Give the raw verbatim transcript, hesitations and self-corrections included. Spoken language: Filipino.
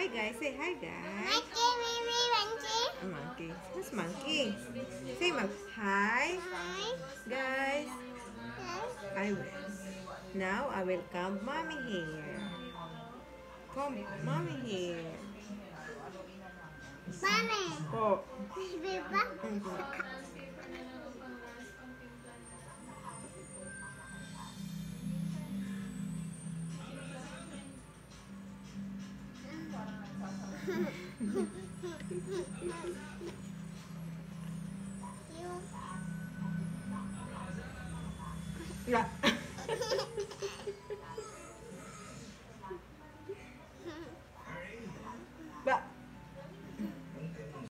guys. Say hi guys. Monkey, baby, monkey. A monkey. Who's monkey? Say mon hi Hi. guys. Hi. I will. Now I will come mommy here. Come mommy here. Mommy. Oh. Biba. You. Yeah.